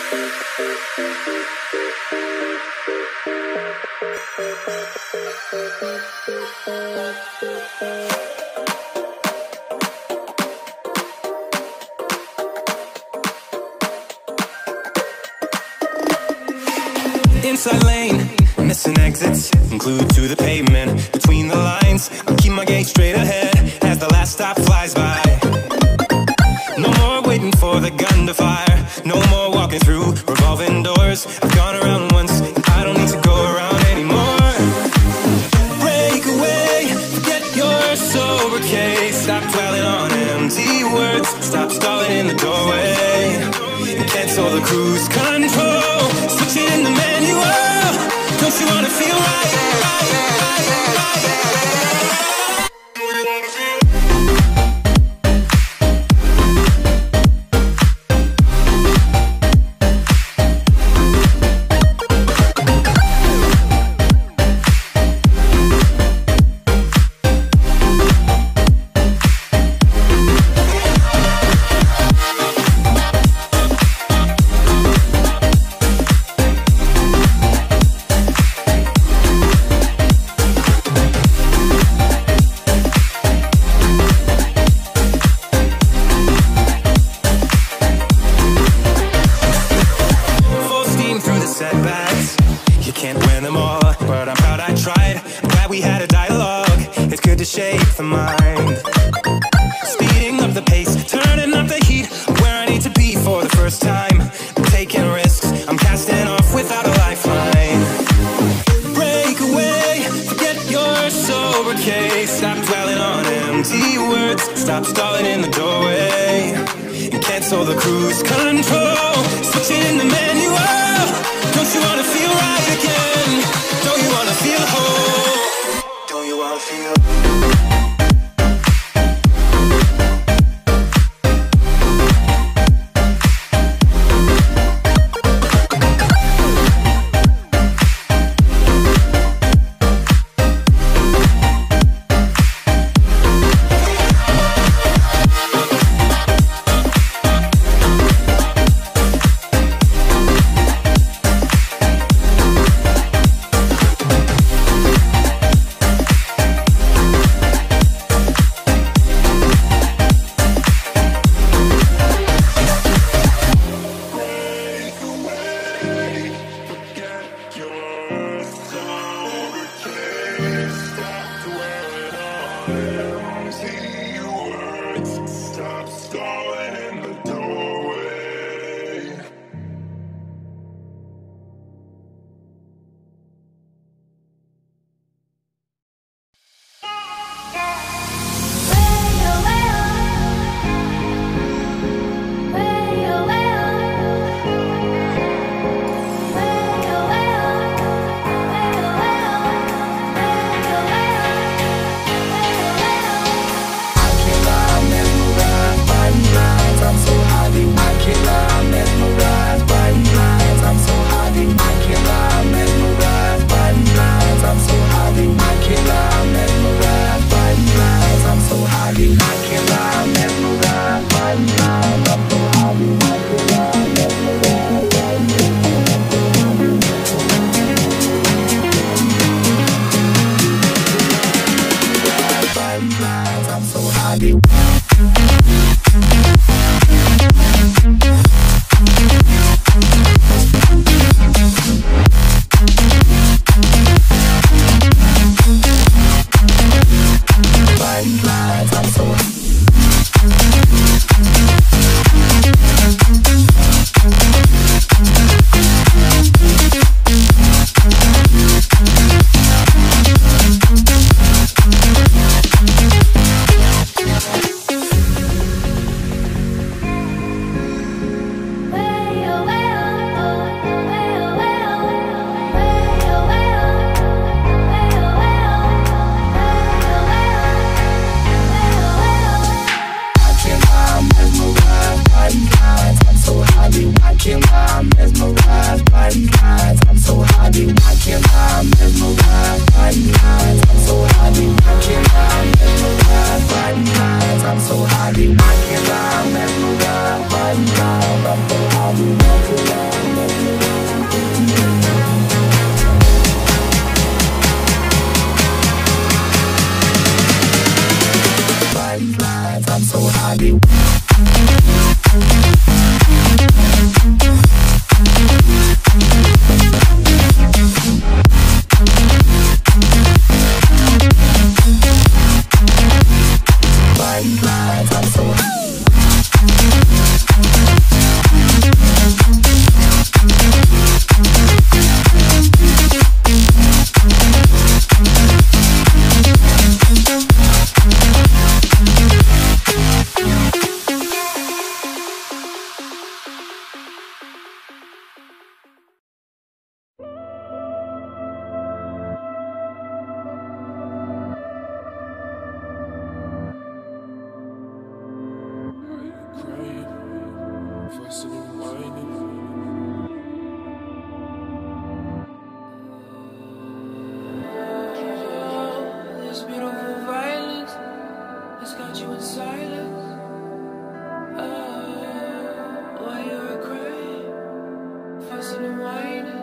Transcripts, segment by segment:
Inside lane, missing exits, glued to the pavement. Between the lines, I'll keep my gaze straight ahead as the last stop flies by. No more waiting for the gun to fire, no more walking through revolving doors. I've gone around once, I don't need to go around anymore. Break away, forget your sober case. Stop dwelling on empty words, stop stalling in the doorway, and cancel the cruise control. Switch it in the manual. Don't you wanna feel right? Setbacks, you can't win them all, but I'm proud I tried. I'm glad we had a dialogue, it's good to shape the mind. Speeding up the pace, turning up the heat, where I need to be for the first time. I'm taking risks, I'm casting off without a lifeline. Break away, forget your sober case. Stop dwelling on empty words, stop stalling in the doorway, and cancel the cruise control. Switch it in the manual. Don't you wanna feel right again? Don't you wanna feel whole? Don't you wanna feel? This beautiful violence has got you in silence. Why you're crying, fussing and whining.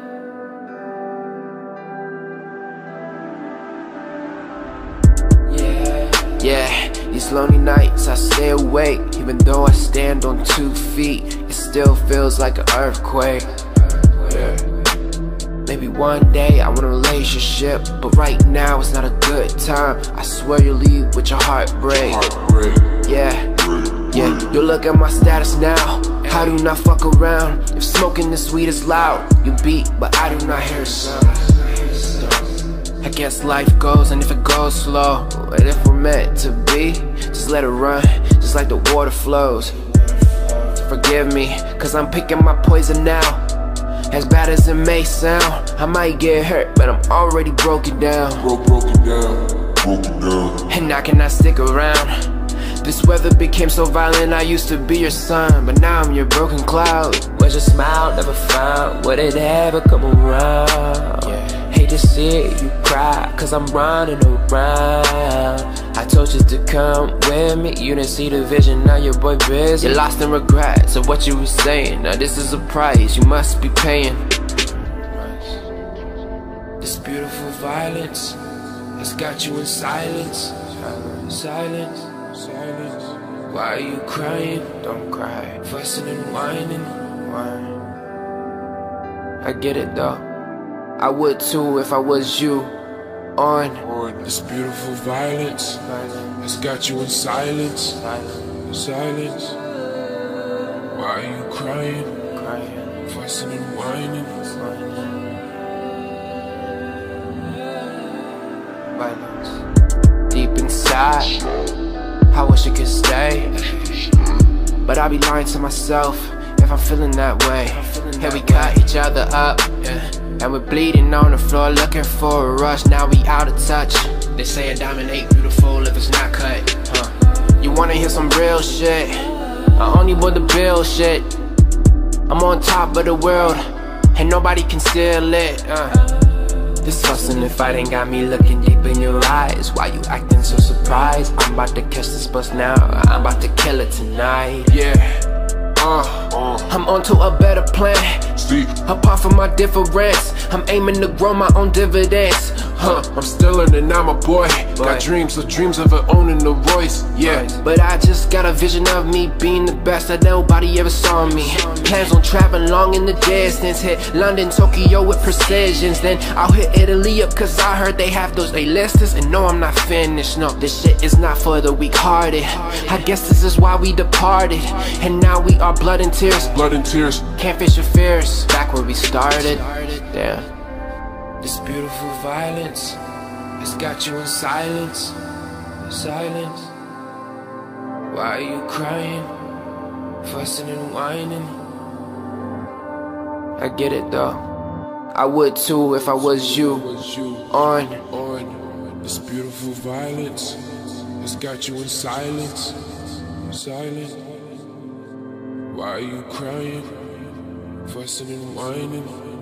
Yeah, these lonely nights I stay awake. Even though I stand on 2 feet, it still feels like an earthquake. Yeah. Maybe one day I want a relationship, but right now it's not a good time. I swear you'll leave with your heart break. Yeah, you look at my status now. I do not fuck around. If smoking this weed is loud, you beat, but I do not hear a sound. I guess life goes, and if it goes slow, but if we're meant to be, just let it run, just like the water flows. Forgive me, cause I'm picking my poison now. As bad as it may sound, I might get hurt, but I'm already broken down. Broken down. And I cannot stick around. This weather became so violent, I used to be your sun, but now I'm your broken cloud. Where's your smile, never found, would it ever come around? Hate to see you cry, cause I'm running around. I told you to come with me, you didn't see the vision, now your boy busy. You're lost in regrets of what you were saying. Now this is a price you must be paying. This beautiful violence has got you in silence. Silence. Why are you crying? Don't cry. Fussing and whining. Why? I get it though. I would too if I was you. On this beautiful violence has got you in silence. Silence. Why are you crying? Fussing and whining. Violence. Deep inside, I wish it could stay, but I be lying to myself if I'm feeling that way. Yeah, we cut each other up, and we're bleeding on the floor looking for a rush. Now we out of touch. They say a diamond ain't beautiful if it's not cut. You wanna hear some real shit? I only want the bill shit. I'm on top of the world, and nobody can steal it. This fussing and fighting got me looking deep in your eyes. Why you acting so surprised? I'm about to catch this bus now, I'm about to kill it tonight. I'm onto a better plan. Apart from my difference, I'm aiming to grow my own dividends. I'm still learning, I'm a boy. Got dreams of owning the Royce. But I just got a vision of me being the best that nobody ever saw me. Plans on traveling long in the distance. Hit London, Tokyo with precisions. Then I'll hit Italy up, cause I heard they have those A-listers. And no, I'm not finished, no, this shit is not for the weak-hearted. I guess this is why we departed, and now we are blood and tears. Can't face your fears, back where we started. Damn. This beautiful violence has got you in silence. Silence. Why are you crying, fussing and whining? I get it though. I would too if I was you. On this beautiful violence has got you in silence. Silence. Why are you crying, fussing and whining?